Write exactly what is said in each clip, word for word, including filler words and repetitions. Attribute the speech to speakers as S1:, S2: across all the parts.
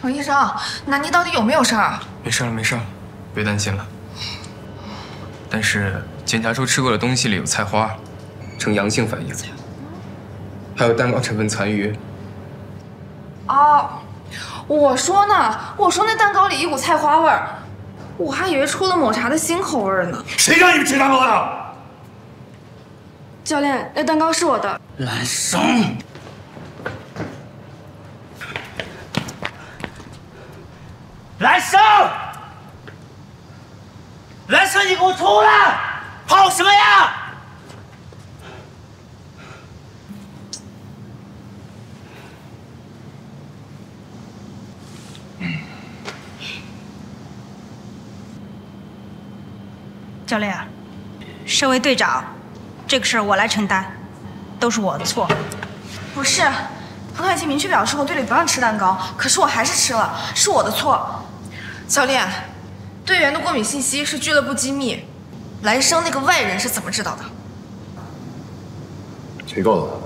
S1: 程医生，那你到底有没有事儿？
S2: 没事了，没事了，别担心了。但是检查出吃过的东西里有菜花，呈阳性反应，还有蛋糕成分残余。
S1: 哦，我说呢，我说那蛋糕里一股菜花味儿，我还以为出了抹茶的新口味呢。
S3: 谁让你们吃蛋糕的？
S1: 教练，那蛋糕是我的。
S3: 兰生，兰生，兰生，你给我出来！跑什么呀？
S4: 教练，身为队长，这个事儿我来承担，都是我的错。
S1: 不是，葡萄已经明确表示我队里不让吃蛋糕，可是我还是吃了，是我的错。教练，队员的过敏信息是俱乐部机密，兰生那个外人是怎么知道的？
S5: 谁告诉他的？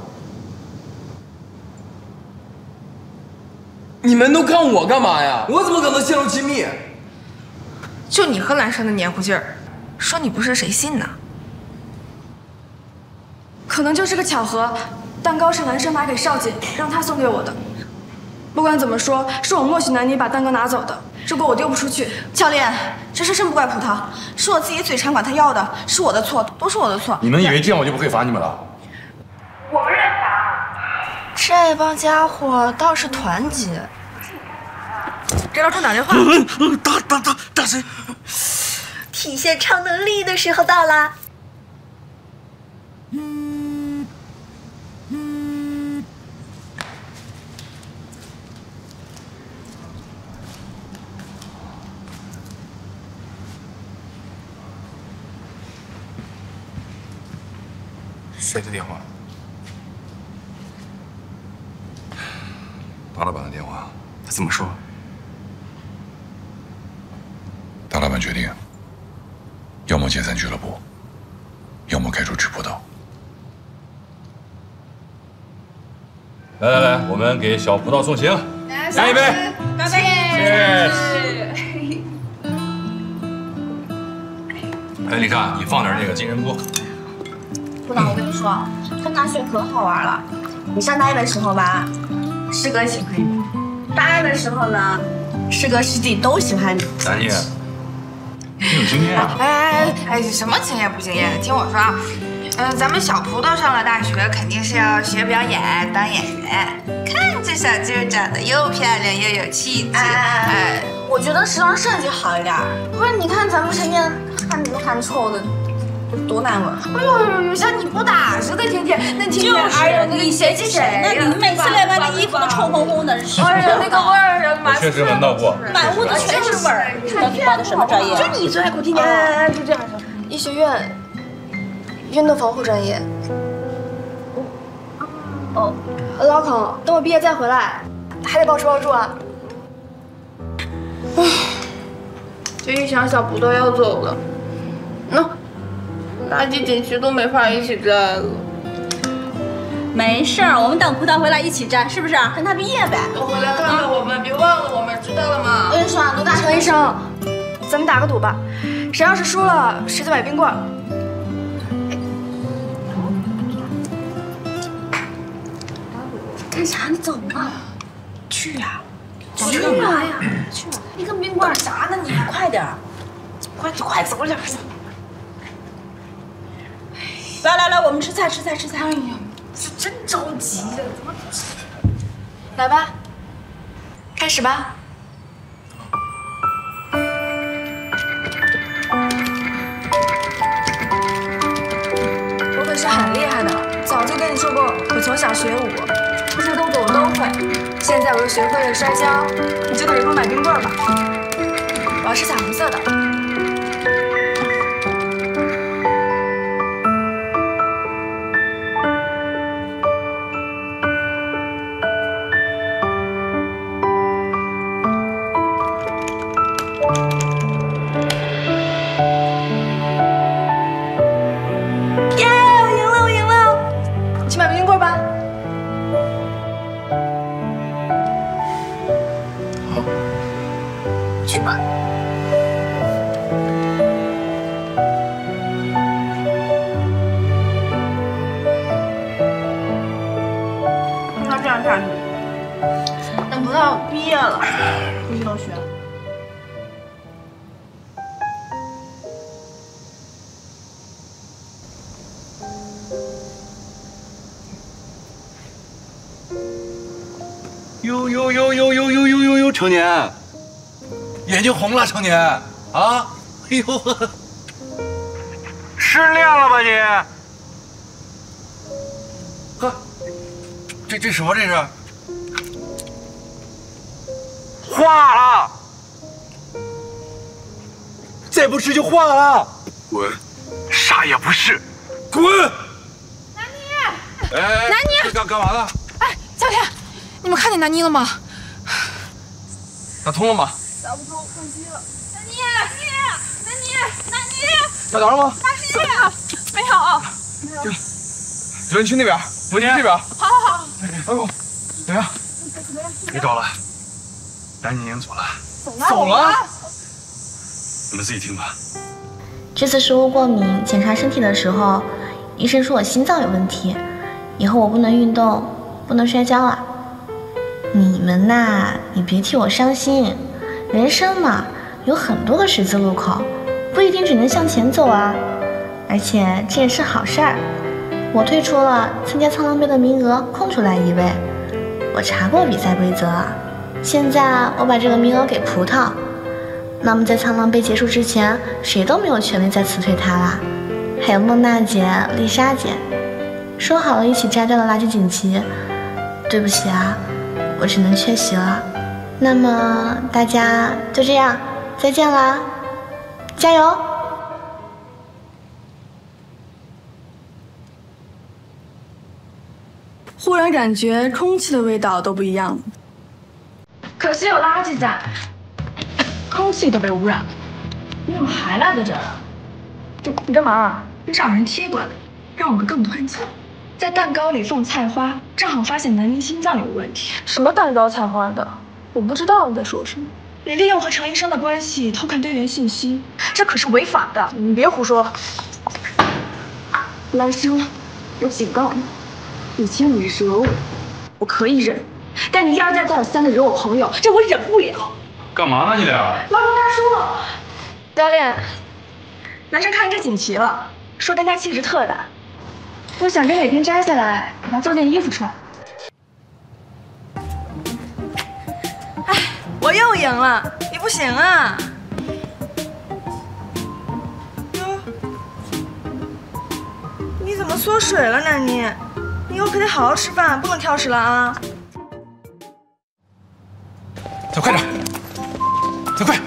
S2: 你们都看我干嘛呀？我怎么可能泄露机密？
S1: 就你和兰生的黏糊劲儿，说你不是谁信呢？可能就是个巧合，蛋糕是兰生买给少姐，让她送给我的。不管怎么说，是我默许南妮把蛋糕拿走的，如果我丢不出去，教练，这事真不怪葡萄，是我自己嘴馋管他要的，是我的错，都是我的错。
S5: 你们以为这样我就不会罚你们了？
S1: 我不认罚。这帮家伙倒是团结。给老郑打电话。
S3: 打打打打谁？
S6: 体现超能力的时候到啦！
S2: 谁的电话？
S5: 大老板的电话。
S2: 他怎么说？
S5: 大老板决定，要么解散俱乐部，要么开除吃葡萄。来来来，我们给小葡萄送行，干一杯！
S4: 干杯！
S5: 哎，李莎，你放点那个金针菇。
S6: 葡萄，我跟你说，上大学可好玩了。你上大一的时候吧，师哥喜欢你；大二的时候呢，师哥师弟都喜欢你。
S5: 南妮，你有经验啊！
S1: 哎哎哎，什么经验不经验？听我说啊，嗯、呃，咱们小葡萄上了大学，肯定是要学表演，当演员。看这小妞长得又漂亮又有气质，
S6: 哎哎，我觉得时装设计好一点。不是，你看咱们身边汗汗臭的。多难闻！
S1: 哎呦呦呦，像你不打似的，天天那天天，哎呀，那个
S4: 你嫌弃谁呢？你每次来完，你衣服都臭烘烘的，
S1: 哎呀，那个味儿，
S5: 我确实闻到过，
S4: 满屋子全是味儿。你到底报的什么专业？
S6: 就你最爱给我天天，哎，就这样说。
S1: 医学院运动防护专业。
S6: 哦，
S1: 老孔，等我毕业再回来，还得包吃包住啊。唉，这一想小葡萄要走了，那。垃圾景区都没法一起站了。
S4: 没事儿，我们等葡萄回来一起站，是不是？等他毕业呗。
S1: 多回来看看我们，别忘了我们，知道了吗？
S6: 我跟你说啊，罗大
S1: 陈医生，咱们打个赌吧，谁要是输了，谁就买冰棍。
S6: 干啥？你走吧。
S4: 去呀！
S6: 去啊呀！去啊！你跟冰棍啥呢？你快点，快快走点。
S4: 来来来，我们吃菜吃菜吃菜！
S1: 哎呀，是真着急呀，怎么？来吧，开始吧。我可是很厉害的，早就跟你说过，我从小学舞，这些动作我都会。现在我又学会了摔跤，你就等着给我买冰棍吧。我要吃彩虹色的。
S5: 呦呦呦呦呦呦呦呦呦，成年，眼睛红了，成年啊！哎呦，失恋了吧你？呵，这这什么这是？化了，再不吃就化了。滚！啥也不是，滚！
S1: 南妮，
S5: 哎，
S1: 南妮，
S5: 干干嘛呢？
S1: 哎，教练，你们看见南妮了吗？
S2: 打通了吗？
S1: 打不通，关机了。南妮，南妮，南妮，南妮，
S2: 打着了吗？
S1: 南妮，没有，没有。
S2: 主任去那边，我去这边。
S1: 好好好。
S2: 哎呦，怎么样？
S5: 别找了，南妮已经走了。
S2: 走了？
S5: 你们自己听吧。
S6: 这次食物过敏，检查身体的时候，医生说我心脏有问题，以后我不能运动，不能摔跤了。你们呐，也别替我伤心，人生嘛，有很多个十字路口，不一定只能向前走啊。而且这也是好事儿，我退出了参加苍狼杯的名额，空出来一位。我查过比赛规则，现在我把这个名额给葡萄。那么在苍狼杯结束之前，谁都没有权利再辞退他啦。还有孟娜姐、丽莎姐，说好了一起摘掉了垃圾锦旗。对不起啊，我只能缺席了。那么大家就这样，再见啦，加油！
S1: 忽然感觉空气的味道都不一样了。可惜有垃圾在。空气都被污染了，你怎么还赖在这儿啊？你你干嘛？你找人踢馆，让我们更团结。在蛋糕里放菜花，正好发现南宁心脏有问题。什么蛋糕菜花的？我不知道你在说什么。你利用和程医生的关系偷看队员信息，这可是违法的。你别胡说。兰生，我警告你，以前你惹我，我可以忍，但你一而再再而三的惹我朋友，这我忍不了。
S5: 干嘛呢你俩？
S1: 劳动大叔，教练，男生看见这锦旗了，说大家气质特大，我想着哪天摘下来，给他做件衣服穿。哎，我又赢了，你不行啊！哟，你怎么缩水了，南妮？你以后可得好好吃饭，不能挑食了啊！
S5: 走，快点！走快！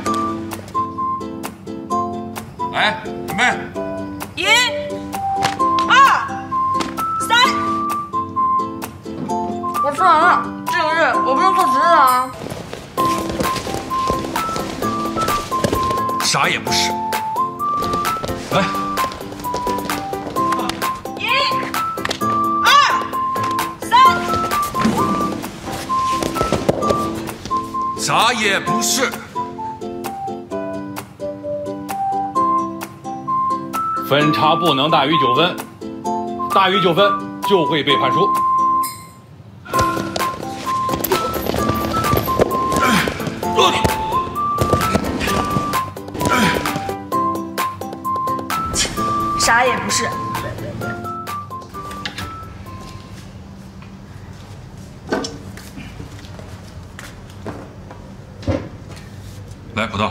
S5: 来，准备！
S1: 一、二、三。我吃完了，这个月我不能做值日啊。
S5: 啥也不是。来，
S1: 一、二、三。
S5: 啥也不是。
S7: 分差不能大于九分，大于九分就会被判输。
S1: 啥也不是。
S5: 来，葡萄。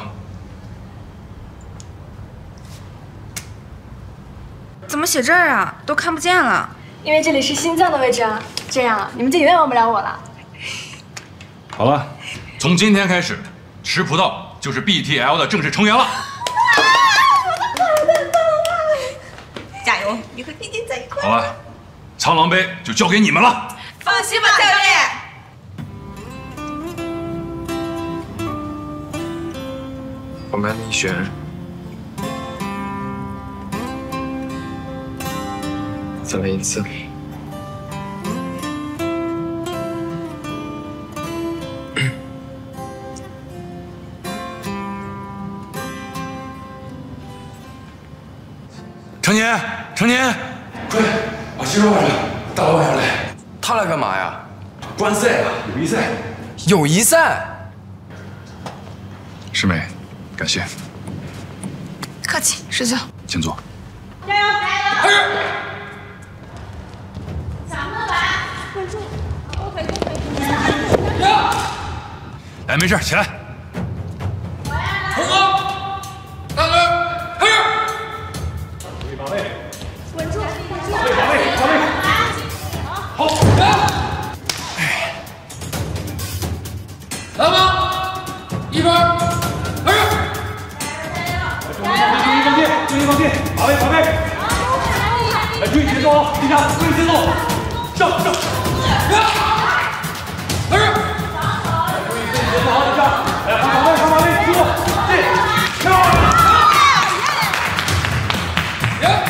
S1: 怎么写这儿啊？都看不见了。因为这里是心脏的位置啊，这样你们就永远忘不了我了。
S5: 好了，从今天开始，吃葡萄就是 B T L 的正式成员了。
S6: 加油，你和弟弟在一块。
S5: 好了，苍狼杯就交给你们了。
S6: 放心吧，教练。
S2: 我们李璇，再来一次。
S5: 成年，成年，
S8: 快，把西装换上，大老板要来。
S2: 他来干嘛呀？
S8: 观赛啊，友谊赛。
S2: 友谊赛。
S5: 师妹，感谢。
S1: 客气，师兄。
S5: 请坐。
S6: 加油，加油！小木板，稳住，后腿，后腿。
S7: 哎，没事，起来。
S8: 红哥，大哥，开始。
S7: 把位，
S1: 稳住，稳住，
S7: 把位，把位，把位。好，来。
S8: 来吧，一分，开始。
S7: 注意放电，注意放电，把位，把位。哎，注意节奏啊，地下，注意节奏，上上。
S8: 开始。
S7: 注意节奏啊，地下。哎，看把位，看把位，记住，进，跳。
S8: 停。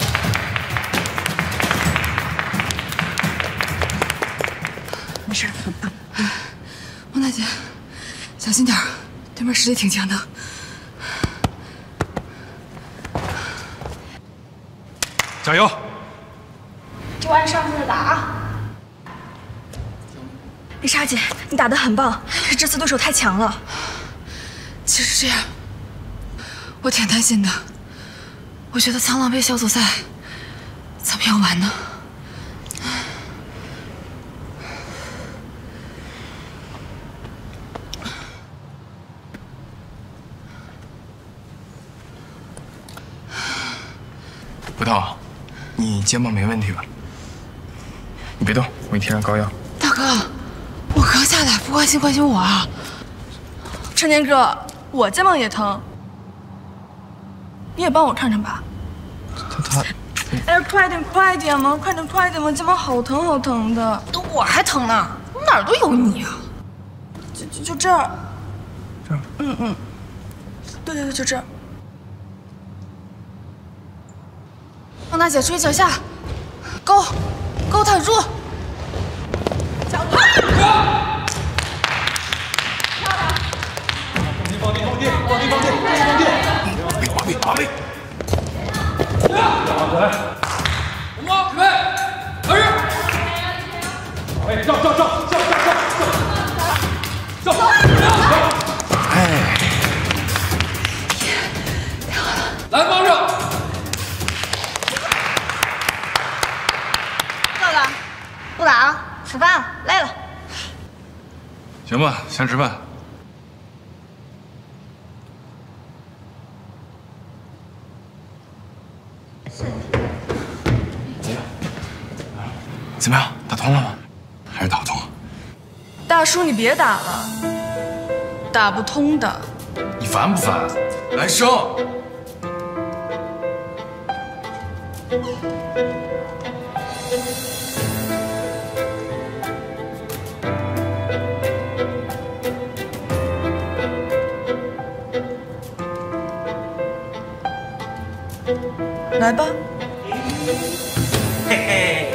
S1: 没事，王大姐，小心点儿，对面实力挺强的。
S7: 加油！
S6: 就按上次的打。
S1: 丽莎姐，你打得很棒，是这次对手太强了。
S9: 其实这样，我挺担心的。我觉得苍狼杯小组赛怎么样玩呢？
S2: 葡萄，你肩膀没问题吧？你别动，我给你贴上膏药。
S9: 大哥，我刚下来，不关心关心我啊！
S1: 陈年哥，我肩膀也疼，你也帮我看看吧。
S2: 他他，
S1: 哎，快点快点嘛，快点快点嘛，肩膀好疼好疼的。
S9: 我还疼呢，我哪儿都有你啊！
S1: 就就就这儿，
S2: 这儿，
S1: 嗯嗯，对对对，就这儿。
S9: 王大姐，注意脚下，勾，勾他入。
S1: 脚
S7: 放地，放地，放地，放地，放地，放地。把位，把位。打回来。
S8: 红光，准备，开始。
S7: 把位，上上上上上上上。
S2: 哎，
S8: 来，帮上。
S4: 够了，不打了，吃饭了，累了。
S7: 行吧，先吃饭。
S2: 怎么样？打通了吗？还是打不通？
S1: 大叔，你别打了，打不通的。
S2: 你烦不烦？来生。
S1: 来吧。
S3: 嘿嘿。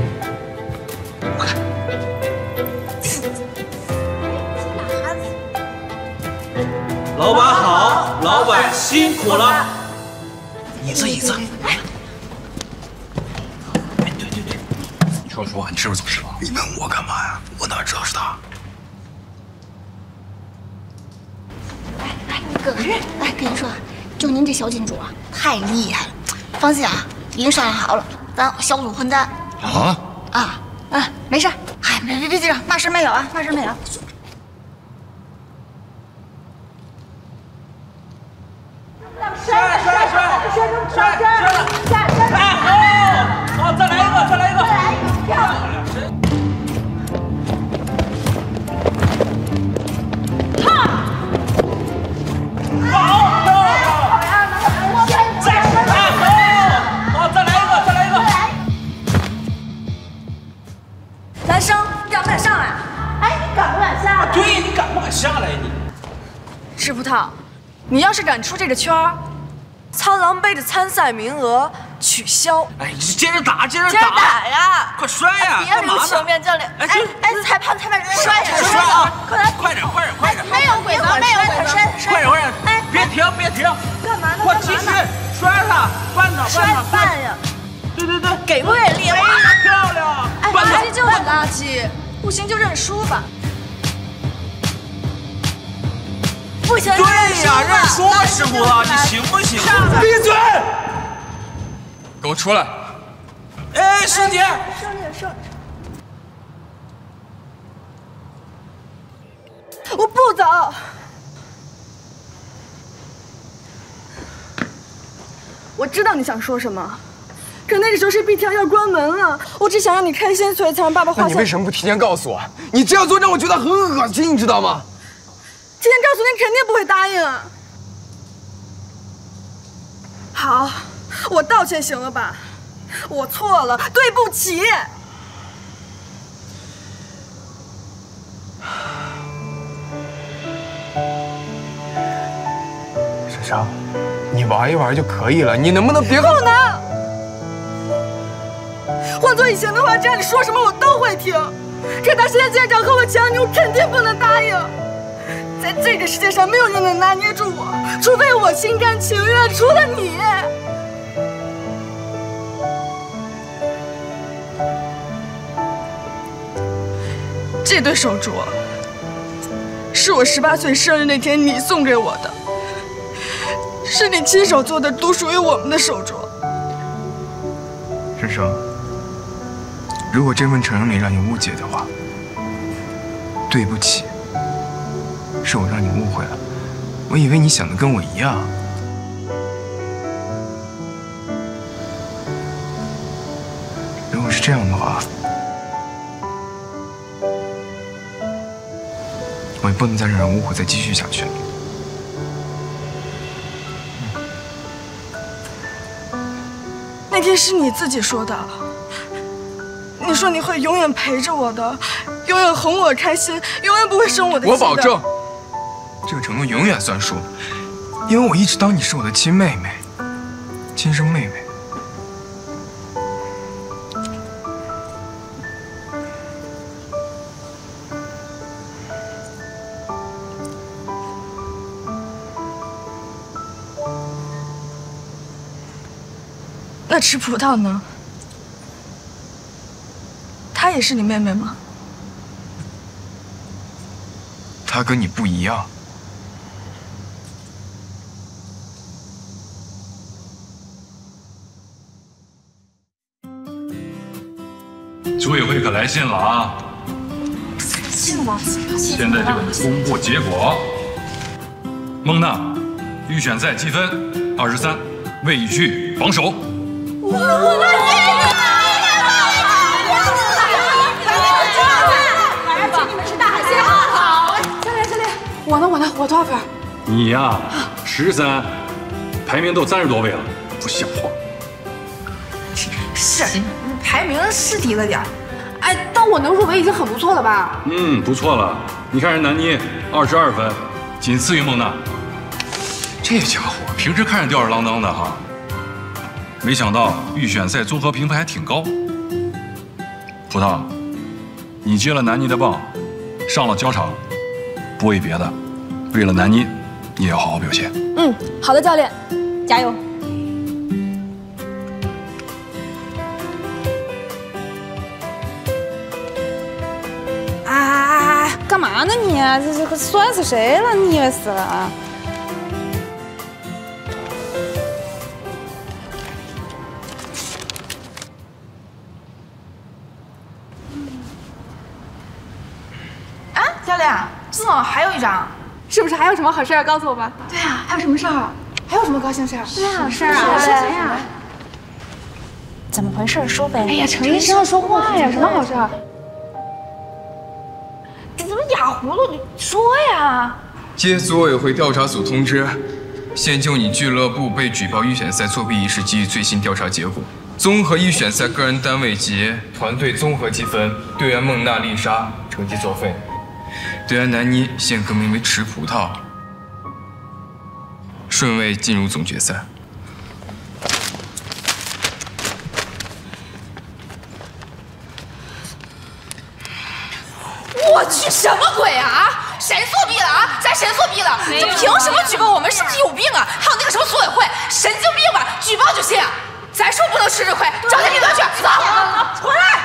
S3: 老板好，老板辛苦了。椅子椅子。哎，对对对，
S5: 你说实话，你是不是走失了？你问我干嘛呀？我哪知道是他？
S6: 哎哎，葛哥，哎，跟你说，就您这小金主啊，太厉害了。放心啊，已经商量好了，咱小组混战。
S5: 啊
S6: 啊啊，没事，哎，别别别紧张，嘛事没有啊，嘛事没有。
S3: 帅帅帅帅帅帅！哎，好，好，再来一个，再来一个，再来一个，漂亮！哈！好，漂亮！再哎，好，好，再来一个，再来一个。
S1: 男生，你敢不敢上来？
S6: 哎，你敢不敢下来？
S3: 对，你敢不敢下来你？
S1: 吃葡萄，你要是敢出这个圈儿，苍狼杯的参赛名额取消。
S3: 哎，接着打，接着打，
S6: 接着打呀！
S3: 快摔呀！
S6: 别留情面，教练。
S3: 哎
S6: 哎哎，裁判裁判，
S3: 摔
S6: 呀
S3: 摔啊！
S6: 快来，
S3: 快点，快点，快点！
S6: 没有规则，没有规则，
S3: 快点，快点！
S6: 哎，
S3: 别停，别停！
S6: 干嘛呢？
S3: 快继续摔他，绊他，
S6: 摔
S3: 绊他，
S6: 半呀！
S3: 对对对，
S6: 给不给力？
S3: 哎，漂亮！
S1: 哎，
S3: 绊他
S1: 垃圾就很垃圾，不行就认输吧。不行就认输
S3: 对呀，认输吧，
S1: 吧
S3: 师傅啊，你行不行？
S8: 闭嘴！
S2: 给我出来！
S3: 哎，师姐，
S1: 胜利胜利。 我不走。我知道你想说什么，可那个时候是 B T R 要关门了，我只想让你开心，所以才让爸爸画下。
S2: 那你为什么不提前告诉我？你这样做让我觉得很恶心，你知道吗？
S1: 提前告诉你，肯定不会答应啊。好，我道歉行了吧？我错了，对不起。
S2: 珊珊，你玩一玩就可以了，你能不能别？
S1: 不能。换做以前的话，这样你说什么我都会听。可他现在竟然想和我抢你，我肯定不能答应。在这个世界上，没有人能拿捏住我，除非我心甘情愿，除了你。这对手镯是我十八岁生日那天你送给我的，是你亲手做的，独属于我们的手镯。
S2: 珊珊，如果这份承认里让你误解的话，对不起，是我让你误会了。我以为你想的跟我一样。如果是这样的话，我也不能再让人误会，再继续下去了。
S1: 那天是你自己说的，你说你会永远陪着我的，永远哄我开心，永远不会生我的气的。
S2: 我保证，这个承诺永远算数，因为我一直当你是我的亲妹妹，亲生妹妹。
S1: 那吃葡萄呢？她也是你妹妹吗？
S2: 她跟你不一样。
S5: 组委会可来信了啊！
S1: 信了，
S5: 现在就公布结果。孟娜，预选赛积分二十三，魏旭榜首。
S1: 我我我呢？我呢？我多少分？
S5: 你呀，十三，排名都三十多位了，不像话。
S9: 是，排名是低了点，哎，但我能入围已经很不错了吧？
S5: 嗯，不错了。你看人南妮二十二分，仅次于孟娜。这家伙平时看着吊儿郎当的哈，没想到预选赛综合评分还挺高。葡萄，你接了南妮的棒，上了焦场，不为别的，为了南妮，你也要好好表现。
S1: 嗯，好的，教练，
S4: 加油！
S9: 啊，干嘛呢你？这这个酸死谁了？你以为死了啊？啊，教练，怎么还有一张？
S1: 是不是还有什么好事要告诉我吧？
S9: 对啊，还有什么事儿？还有什么高兴事儿？
S1: 对啊，
S9: 什么事儿啊？
S1: 什么呀？
S4: 怎么回事？说呗。
S1: 哎呀，程医生要说话呀，什么好事？
S9: 你怎么哑葫芦？你说呀！
S2: 接组委会调查组通知，现就你俱乐部被举报预选赛作弊一事给予最新调查结果。综合预选赛个人单位及团队综合积分，队员孟娜丽莎成绩作废，队员南妮现更名为吃葡萄，顺位进入总决赛。
S9: 我去，什么鬼啊？谁作弊了啊？咱谁作弊了？这凭什么举报我们？是不是有病啊？还有那个什么组委会，神经病吧？举报就行。咱说不能吃这亏，找点别的去。走，回来！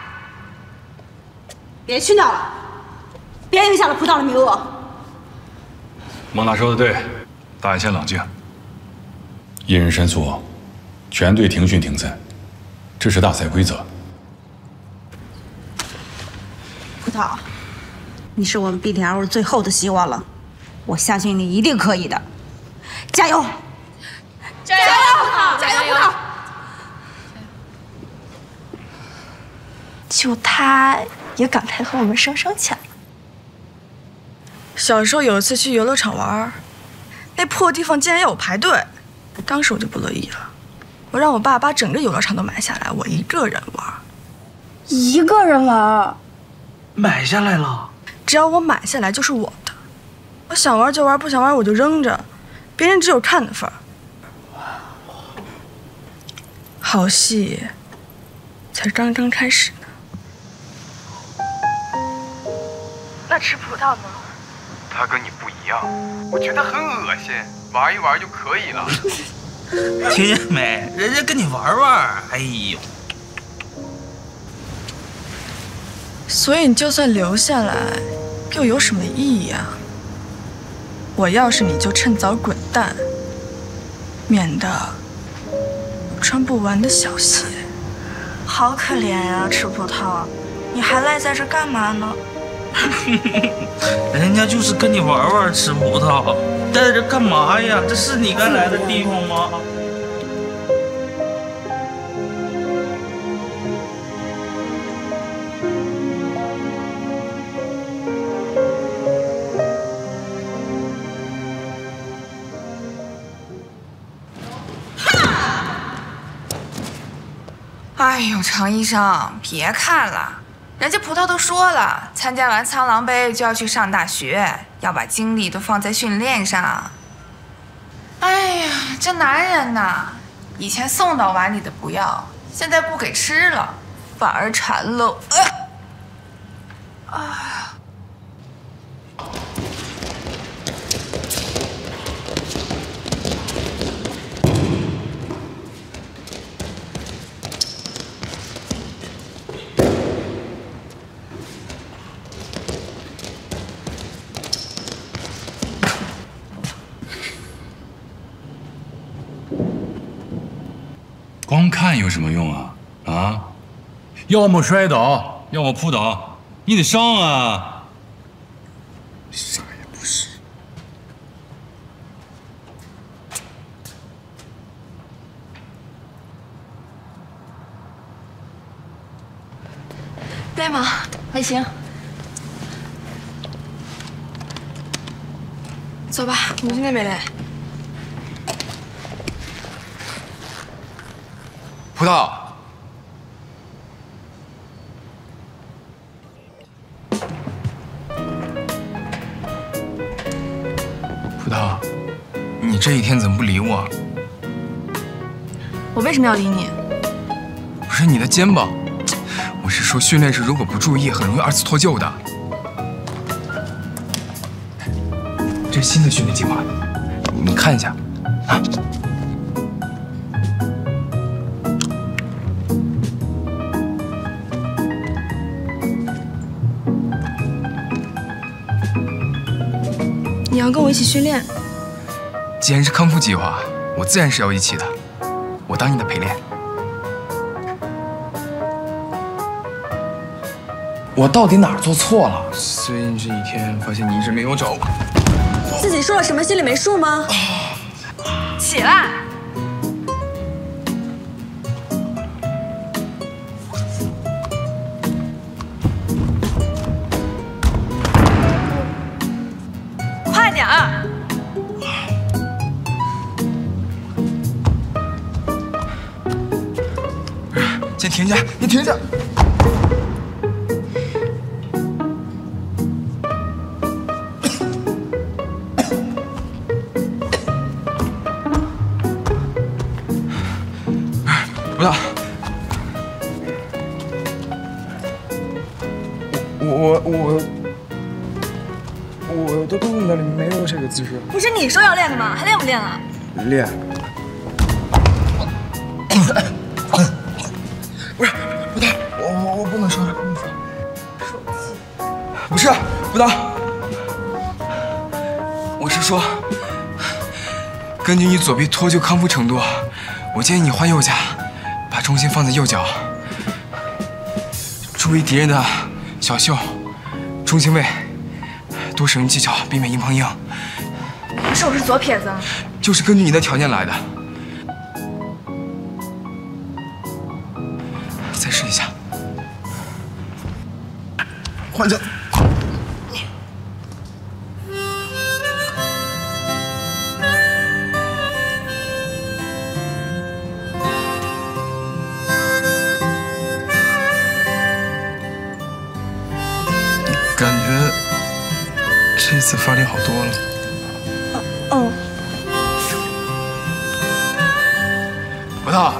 S4: 别去闹了，别影响了葡萄的名额。
S5: 孟娜说的对，大家先冷静。一人申诉，全队停训停赛，这是大赛规则。
S4: 葡萄， 你是我们 B T L 最后的希望了，我相信你一定可以的，加油！
S9: 加油！加油！
S1: 就他也敢配合我们生生抢。小时候有一次去游乐场玩，那破地方竟然要我排队，当时我就不乐意了，我让我爸把整个游乐场都买下来，我一个人玩。
S10: 一个人玩？
S3: 买下来了？
S1: 只要我买下来就是我的，我想玩就玩，不想玩我就扔着，别人只有看的份儿。好戏才刚刚开始呢。那吃葡萄呢？
S2: 他跟你不一样，我觉得很恶心，玩一玩就可以了。
S3: 听见没？人家跟你玩玩，哎呦！
S1: 所以你就算留下来，又有什么意义啊？我要是你就趁早滚蛋，免得穿不完的小鞋。好可怜呀，吃葡萄，你还赖在这干嘛呢？
S3: 人家就是跟你玩玩，吃葡萄，待着干嘛呀？这是你该来的地方吗？
S9: 哎呦，常医生，别看了。人家葡萄都说了，参加完苍狼杯就要去上大学，要把精力都放在训练上。哎呀，这男人呐，以前送到碗里的不要，现在不给吃了，反而馋了。呃、啊！
S5: 光看有什么用啊？啊，要么摔倒，要么扑倒，你得上啊！啥也不是。
S1: 累吗？
S10: 还行。
S1: 走吧，我们去那边练。
S2: 葡萄，葡萄，你这一天怎么不理我？
S1: 我为什么要理你？
S2: 不是你的肩膀，我是说训练时如果不注意，很容易二次脱臼的。这是新的训练计划，你看一下，啊。
S1: 你要跟我一起训练？
S2: 既然是康复计划，我自然是要一起的。我当你的陪练。我到底哪儿做错了？最近这一天发现你一直没有找我。
S1: 自己说了什么心里没数吗？
S9: 起来！快点儿！
S2: 先停下，你停下！葡萄，我我我我的动作里没有这个姿势。
S1: 不是你说要练的吗？还练不练了？
S2: 练。不是，葡萄，我我我不能说了，不能说。手机。不是，葡萄，我是说，根据你左臂脱臼康复程度，我建议你换右脚。把重心放在右脚，注意敌人的小袖、中心位， 多使用技巧，避免硬碰硬。
S1: 可是我是左撇子，
S2: 就是根据你的条件来的。再试一下，换脚。 感觉这次发力好多了。
S1: 嗯。
S2: 葡萄，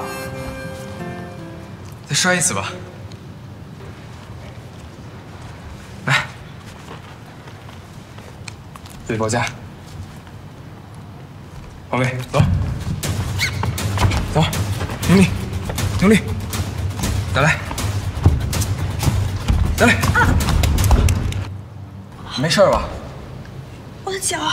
S2: 再摔一次吧。来，对包夹。王伟，走，走，用力，用力，再来，再来。啊 没事吧？
S1: 我的脚。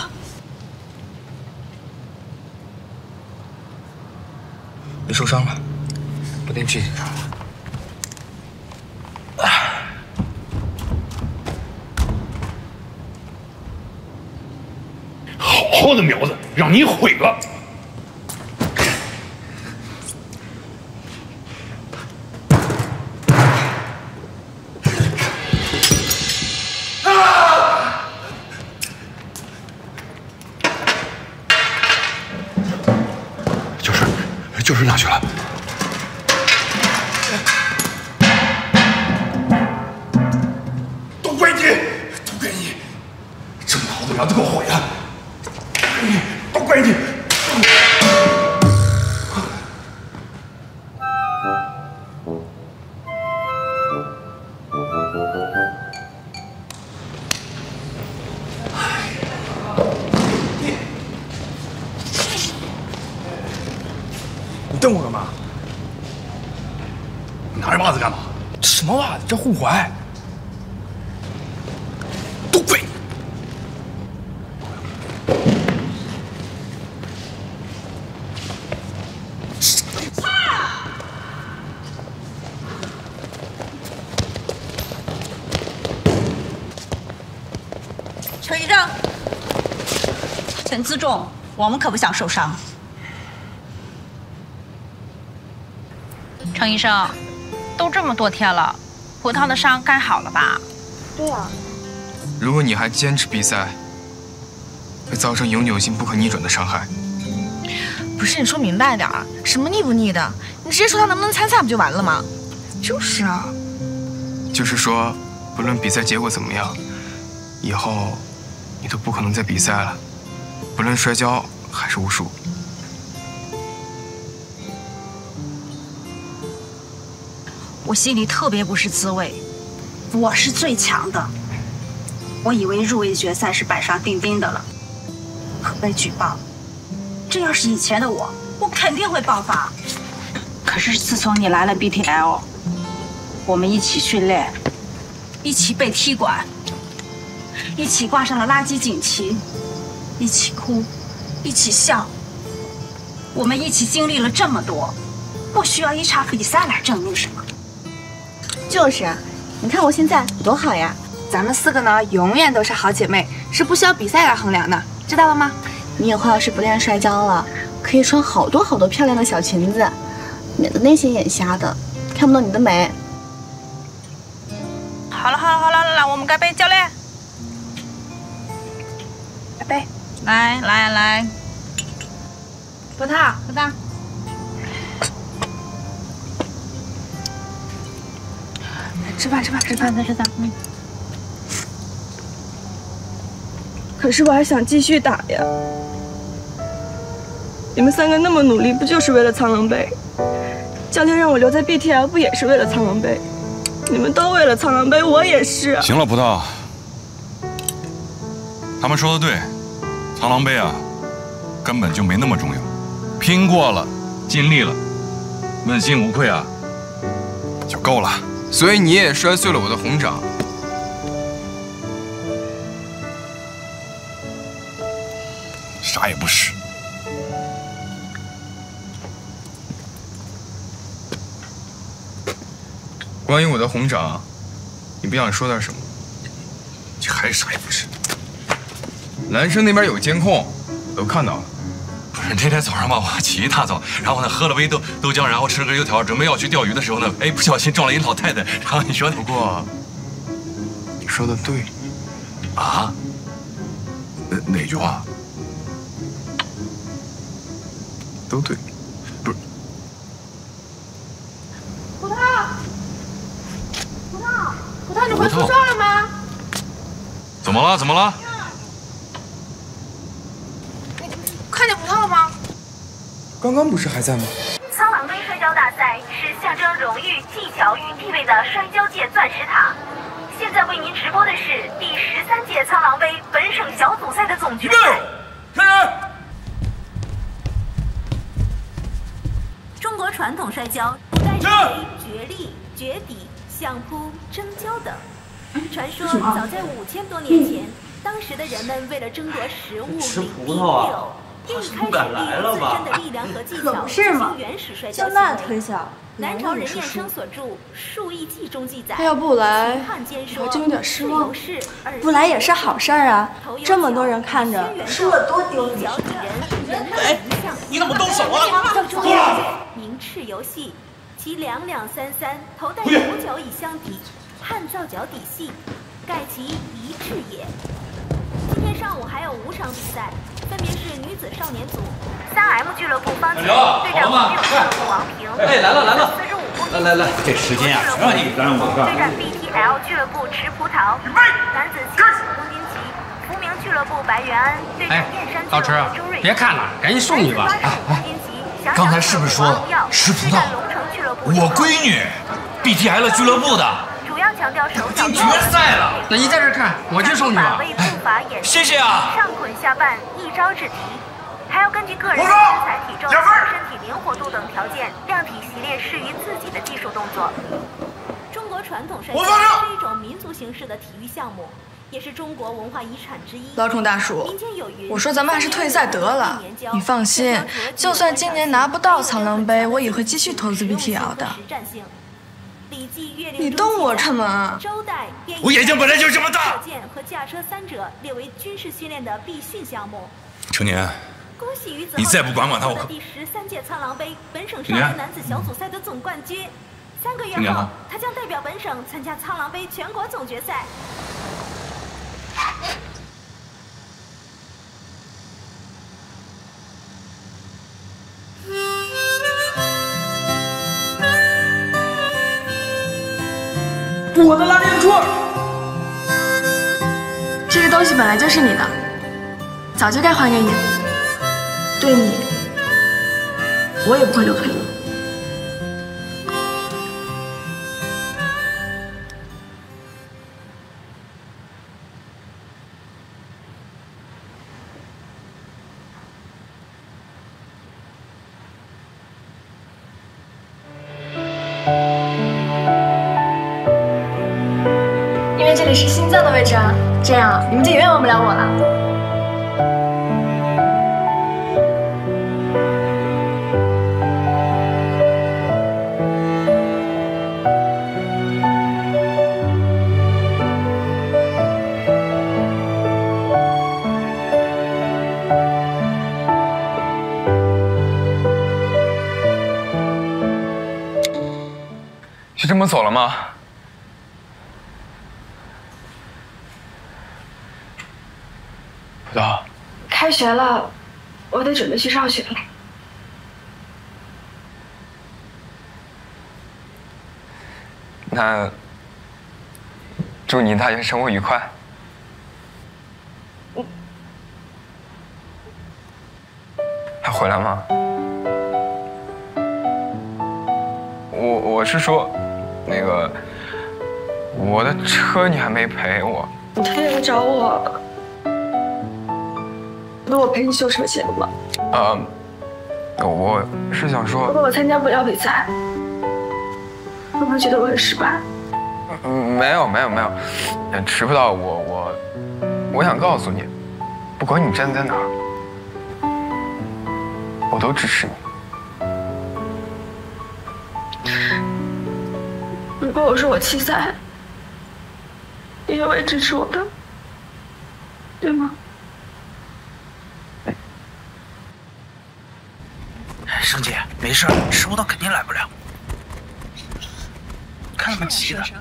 S2: 你受伤了，不能去。
S7: 好好的苗子，让你毁了。 就是哪去了？都怪你，都怪你！这么好的苗子给我毁了，都怪你！
S2: 瞪我干嘛？
S7: 你拿着袜子干嘛？
S2: 什么袜子？这护踝。
S7: 都怪你！
S4: 程医生，请自重，我们可不想受伤。 程医生，都这么多天了，葡萄的伤该好了吧？
S1: 对呀。
S2: 如果你还坚持比赛，会造成永久性不可逆转的伤害。
S10: 不是，你说明白点儿，什么逆不逆的？你直接说他能不能参赛不就完了吗？就是啊。
S2: 就是说，不论比赛结果怎么样，以后你都不可能再比赛了，不论摔跤还是武术。
S4: 我心里特别不是滋味，我是最强的。我以为入围决赛是板上钉钉的了，可被举报。这要是以前的我，我肯定会爆发。可是自从你来了 B T L， 我们一起训练，一起被踢馆，一起挂上了垃圾锦旗，一起哭，一起笑。我们一起经历了这么多，不需要一场比赛来证明什么。
S10: 就是啊，你看我现在多好呀！
S1: 咱们四个呢，永远都是好姐妹，是不需要比赛来衡量的，知道了吗？
S10: 你以后要是不练摔跤了，可以穿好多好多漂亮的小裙子，免得那些眼瞎的看不懂你的美。
S4: 好了好了好了，来，我们干杯，教练！
S1: 干杯！
S4: 来来来，
S1: 葡萄，
S4: 葡萄。
S1: 吃饭，吃饭，吃饭，
S4: 吃饭。嗯。
S1: 可是我还想继续打呀。你们三个那么努力，不就是为了苍狼杯？教练让我留在 B T L， 不也是为了苍狼杯？你们都为了苍狼杯，我也是。
S5: 行了，葡萄，他们说的对，苍狼杯啊，根本就没那么重要。拼过了，尽力了，问心无愧啊，就够了。
S2: 所以你也摔碎了我的红掌。
S5: 啥也不是。
S2: 关于我的红掌，你不想说点什么？
S5: 你还是啥也不是。
S2: 男生那边有监控，都看到了。
S5: 不是那天早上吧，我起一大早，然后呢喝了杯豆豆浆，然后吃了根油条，准备要去钓鱼的时候呢，哎，不小心撞了一老太太。然后你说，
S2: 不过你说的对。
S5: 啊？哪哪句话？
S2: 都对。不是。
S1: 葡萄，葡萄，葡萄，你回宿舍了吗？
S5: 怎么了？怎么了？
S1: 看见葡萄了吗？
S2: 刚刚不是还在吗？
S11: 苍狼杯摔跤大赛是象征荣誉、技巧与地位的摔跤界钻石塔。现在为您直播的是第十三届苍狼杯本省小组赛的总决赛。
S3: 开始。
S11: 中国传统摔跤古代称为绝力、绝底、相扑、争交等。传说早在五千多年前，当时的人们为了争夺食物、
S3: 吃
S11: 领地、
S3: 葡萄啊
S11: 利诱，便开始利用自身的力量和技巧进行原始摔跤行为。南朝人面生所著《数艺记》中记载，
S1: 他要不来，我还真有点失望。不来也是好事儿啊，这么多人看着，输了多丢脸。
S3: 哎，你怎么动手啊？
S11: 明赤游戏，其两两三三，头戴牛角以相抵，汉造脚底细，盖其一赤也。今天上午还有五场比赛，分别是女子少年组三 M 俱乐部方晴对战红友俱乐部王平。
S3: 哎，来了来了！
S11: 四十五公斤
S3: 来来来，这时间啊，全让你给耽误了。
S11: 对战 B T L 俱乐部池葡萄，男子七十五公斤级福明俱乐部白元安对战燕山俱乐部周瑞。
S12: 别看了，赶紧送你吧。
S13: 刚才是不是说了吃葡萄？我闺女 B T L 俱乐部的。
S11: 主要强调手脚。
S13: 进决赛了。
S12: 那你在这看，我去送你吧。
S13: 谢谢啊。
S11: 上捆下绊，一招制敌。还要根据个人的身材、体重、身体灵活度等条件，量体系列适于自己的技术动作。中国传统摔跤是一种民族形式的体育项目，也是中国文化遗产之一。
S1: 老孔大叔，我说咱们还是退赛得了。你放心，就算今年拿不到苍狼杯，我也会继续投资 B T L 的。你瞪我干嘛？
S13: 我眼睛本来就这么大。
S11: 和驾车三者列为军事训练的必训项目。
S13: 成年。你再不管管他，我可。
S11: 第十三届苍狼杯本省少年男子小组赛的总冠军，三个月后，他将代表本省参加苍狼杯全国总决赛。
S3: 我的拉链串，
S1: 这个东西本来就是你的，早就该还给你。对你，我也不会留退路。因为这里是心脏的位置啊，这样你们就永远忘不了我了。
S2: 就这么走了吗？葡萄，
S1: 开学了，我得准备去上学了。
S2: 那祝你大学生活愉快。
S1: 嗯。
S2: 还回来吗？我我是说。那个，我的车你还没赔我。
S1: 你特意来找我，那我赔你修车钱吧。
S2: 呃，我是想说，
S1: 如果我参加不了比赛，会不会觉得我很失败？
S2: 嗯，没有没有没有，迟不到我我，我想告诉你，不管你站在哪儿，我都支持你。
S1: 如果我说我弃赛，你也会支持我的，对吗？
S13: 没事，石葡萄肯定来不了。看他们急的。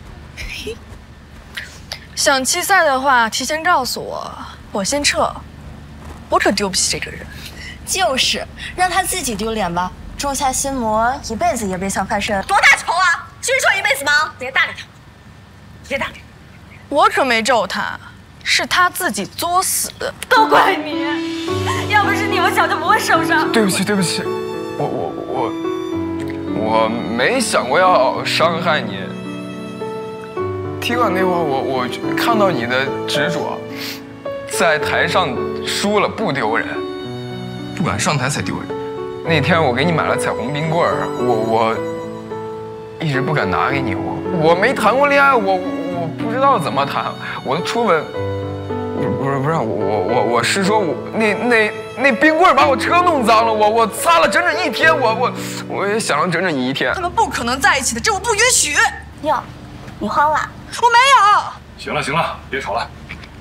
S1: 想弃赛的话，提前告诉我，我先撤。我可丢不起这个人。
S14: 就是，让他自己丢脸吧。种下心魔，一辈子也别想翻身。多大仇啊！是说一辈子吗？别搭理他，别搭理。
S1: 我可没咒他，是他自己作死的。
S9: 都怪你！要不是你，我脚就不会受伤。
S2: 对不起，对不起，我我我我没想过要伤害你。踢馆那会儿，我我看到你的执着，在台上输了不丢人，不敢上台才丢人。那天我给你买了彩虹冰棍儿，我我一直不敢拿给你，我我没谈过恋爱，我我不知道怎么谈，我的初吻。不是不是，我我我我是说，我那那那冰棍把我车弄脏了，我我擦了整整一天，我我我也想了整整一天。
S1: 他们不可能在一起的，这我不允许。
S14: 哟，你慌了？
S1: 我没有。
S5: 行了行了，别吵了。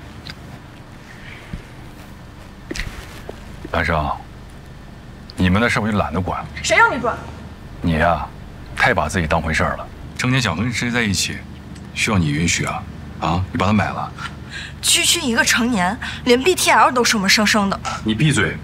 S5: 兰生，你们的事我就懒得管。
S1: 谁让你管？
S5: 你呀，太把自己当回事儿了，成天想跟谁在一起，需要你允许啊？啊，你把它买了。
S1: 区区一个成年，连 B T L 都是我们生生的。
S5: 你闭嘴！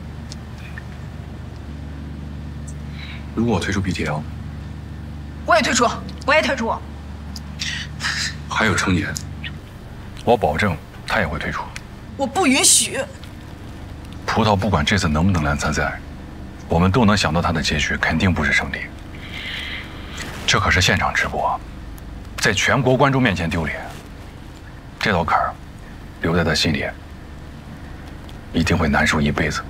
S5: 如果我退出 B T L，
S1: 我也退出，我也退出。
S5: 还有成年，我保证他也会退出。
S1: 我不允许。
S5: 葡萄不管这次能不能来参赛，我们都能想到他的结局肯定不是胜利。这可是现场直播，在全国观众面前丢脸，这道坎儿。留在他心里，一定会难受一辈子。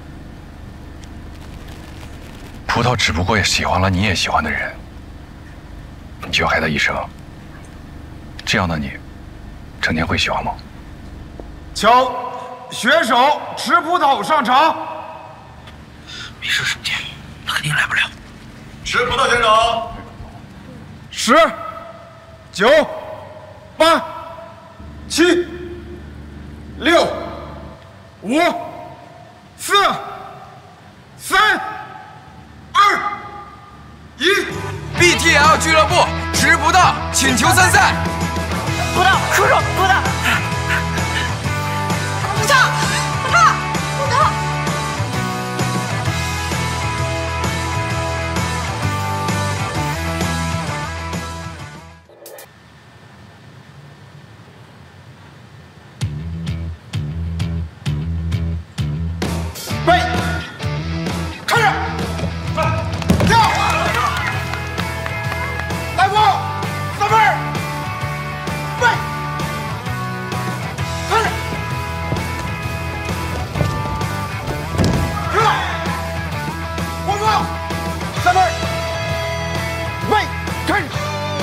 S5: 葡萄只不过也喜欢了你也喜欢的人，你就要害他一生，这样的你，成年会喜欢吗？
S15: 请选手吃葡萄上场。
S13: 没事，兄弟，他肯定来不了。
S15: 吃葡萄选手，十、九、八、七。六、五、四、三、二、一
S2: ，B T L 俱乐部吃葡萄请求参赛。
S3: 葡萄，叔叔，葡萄，
S1: 葡萄，葡萄，葡萄。
S15: 备，开始，跳，来步，三分，备，开始，跳，过步，三分，备，开始。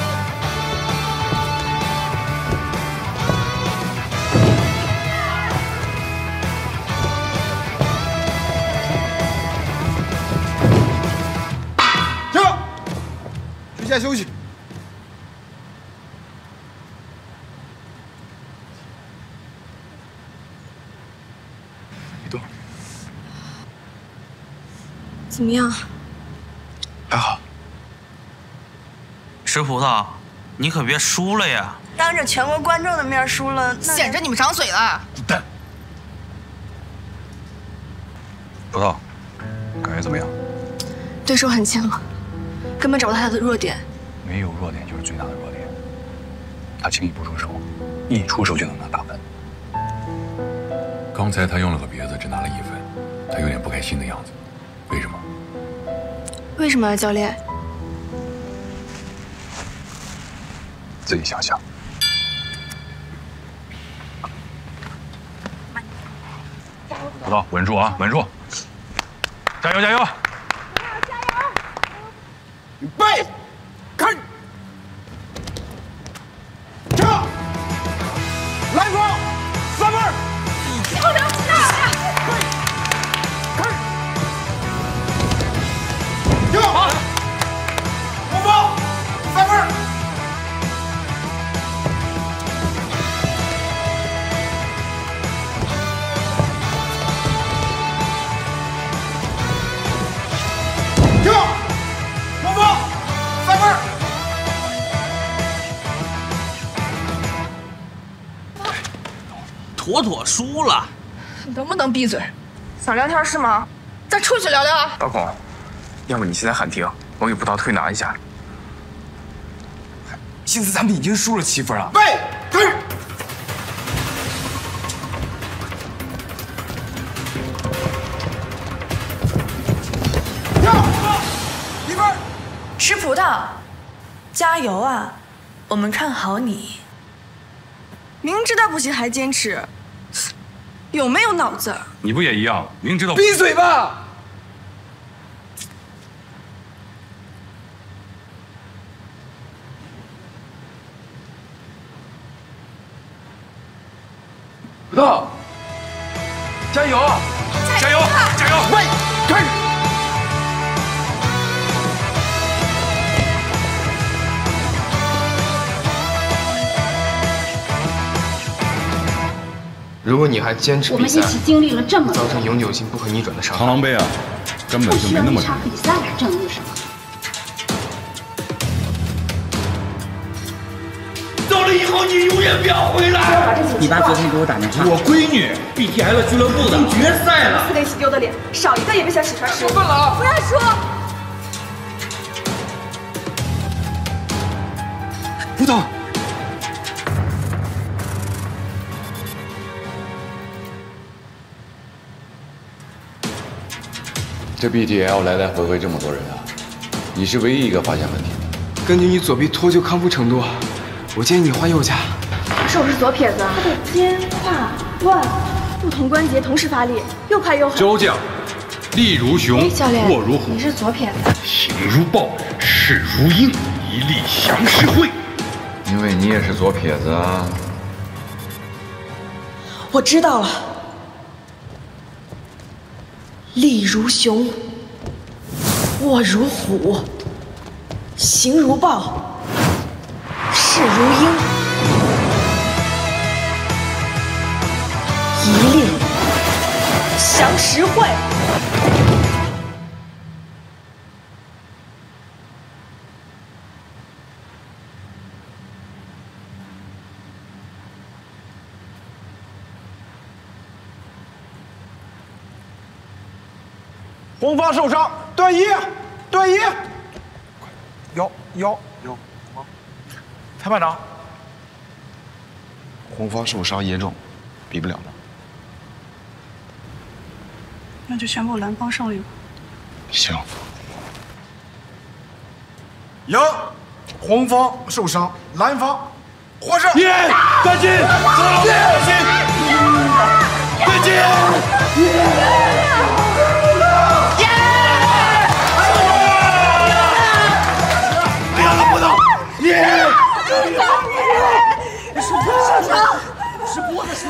S15: 先休息。
S2: 别动。
S1: 怎么样？
S2: 还好。
S13: 吃葡萄，你可别输了呀！
S14: 当着全国观众的面输了，
S9: 显着你们长嘴了。
S5: 滚蛋！葡萄，感觉怎么样？
S1: 对手很强了。根本找不到他的弱点，
S5: 没有弱点就是最大的弱点。他轻易不出手，一出手就能拿大分。
S8: 刚才他用了个别子，只拿了一分，他有点不开心的样子。为什么？
S1: 为什么啊，教练？
S5: 自己想想。葡萄，稳住啊，稳住！加油，加油！
S15: 预备，开，跳，来步，三分，
S9: 漂亮，下，
S15: 开，跳，五步，三分，跳。
S3: 妥妥输了。
S1: 你能不能闭嘴？想聊天是吗？咱出去聊聊啊。
S2: 老孔，要不你现在喊停，我给葡萄推拿一下。现在咱们已经输了七分了。
S15: 备，开始。
S1: 一分。吃葡萄，加油啊！我们看好你。明知道不行还坚持，有没有脑子？
S5: 你不也一样？明知道
S15: 闭嘴吧！葡萄，加油！
S5: 加油！加油！
S15: 喂，开始。
S2: 如果你还坚持
S4: 我
S2: 比赛，
S4: 们一起经历了这么多，
S2: 造成永久性不可逆转的伤害。
S5: 螳螂杯啊，根本就没那么
S4: 场比赛来证明什么？
S13: 走了以后你永远不要回来。
S16: 你爸昨天给我打电话，
S13: 我闺女 B T L 俱乐部的进决赛了。
S1: 四个一起丢的脸，少一个也别想洗刷失。
S15: 过分了啊！
S1: 不要说。
S2: 葡萄。
S8: 这 B T L 来来回回这么多人啊，你是唯一一个发现问题的。
S2: 根据你左臂脱臼康复程度，我建议你换右脚。
S1: 可是我是左撇子，他的肩、胯、腕不同关节同时发力，又快又狠。
S5: 周将，力如熊，
S1: 教练，
S5: 卧如虎，
S1: 你是左撇子。
S13: 形如豹，势如鹰，一力降十会。
S8: 因为你也是左撇子啊。
S1: 我知道了。力如熊，卧如虎，形如豹，势如鹰，一力降十会。
S15: 红方受伤，段一，段一，有有有，裁判长，
S17: 红方受伤严重，比不了了。
S4: 那就宣布蓝方胜利吧。
S17: 行。
S15: 赢，红方受伤，蓝方获胜。
S13: 耶！冠军，冠军，冠军！耶！
S15: 耶！
S13: 是我的手，是我的手。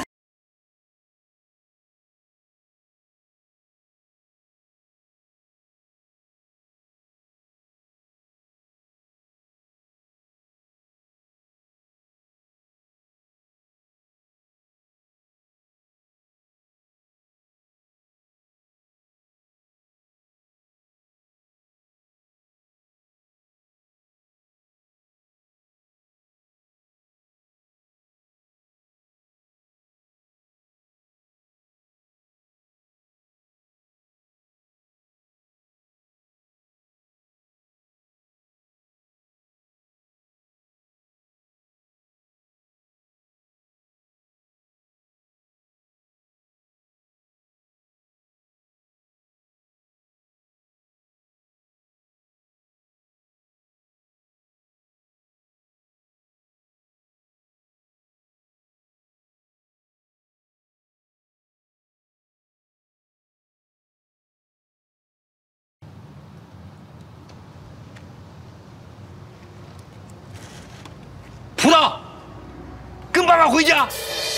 S13: 葡萄，跟爸爸回家。